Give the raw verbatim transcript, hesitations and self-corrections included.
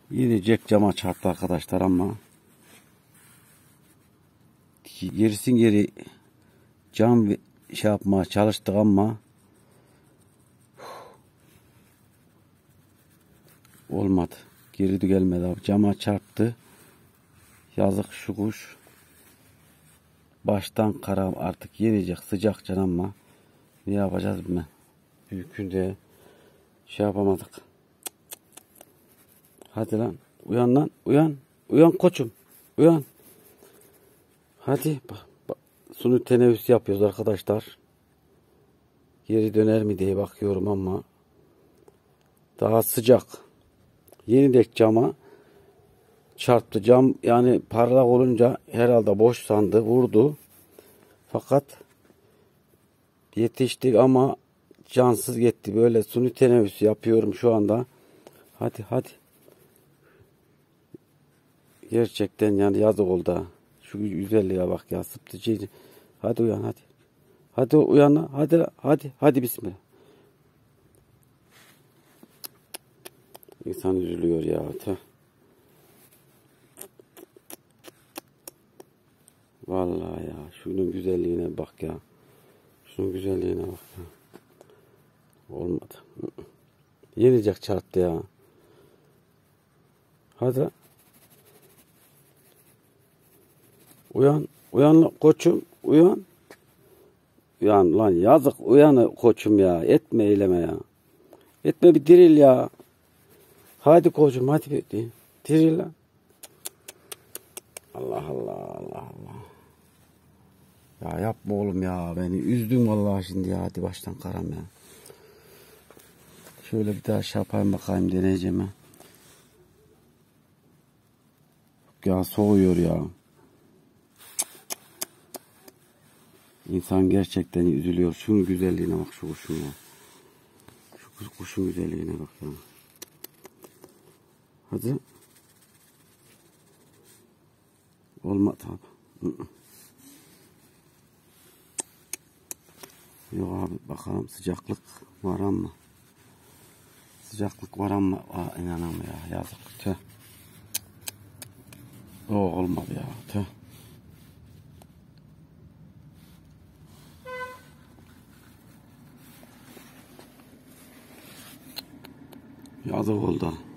Yine Jack cama çarptı arkadaşlar ama gerisin geri cam şey yapmaya çalıştık ama olmadı. Geri de gelmedi abi. Cama çarptı. Yazık şu kuş. Baştan kara artık yenecek. Sıcak can ama ne yapacağız bilmem. Büyükünde şey yapamadık. Hadi lan. Uyan lan. Uyan. Uyan koçum. Uyan. Hadi. Bak, bak. Sunu teneffüs yapıyoruz arkadaşlar. Geri döner mi diye bakıyorum ama daha sıcak. Yeni dek cama çarptı. Cam yani parlak olunca herhalde boş sandı. Vurdu. Fakat yetiştik ama cansız gitti. Böyle suni teneffüs yapıyorum şu anda. Hadi hadi. Gerçekten yani yazık oldu. Şu güzelliğe bak ya. Sıptıcı. Hadi uyan hadi. Hadi uyan. Hadi hadi. Hadi bismillah. İnsan üzülüyor ya. Tüh. Vallahi ya. Şunun güzelliğine bak ya. Şunun güzelliğine bak ya. Olmadı. Yenecek çarptı ya. Hadi. Uyan. Uyan koçum. Uyan. Uyan lan yazık. Uyan koçum ya. Etme eyleme ya. Etme bir diril ya. Hadi koçum hadi bir diril lan. Allah Allah Allah Allah. Ya yapma oğlum ya. Beni üzdün vallahi şimdi ya. Hadi baştan karam ya. Şöyle bir daha şey yapayım bakayım deneyeceğim ha. Ya soğuyor ya. İnsan gerçekten üzülüyor. Şunun güzelliğine bak şu kuşun ya. Şu kuşun güzelliğine bak ya. Hadi. Olmadı abi. Yok abi bakalım sıcaklık var ama. Sıcaklık var ama aa, inanamam ya yazık. Tüh. O olmadı ya. Tüh. Yazık oldu.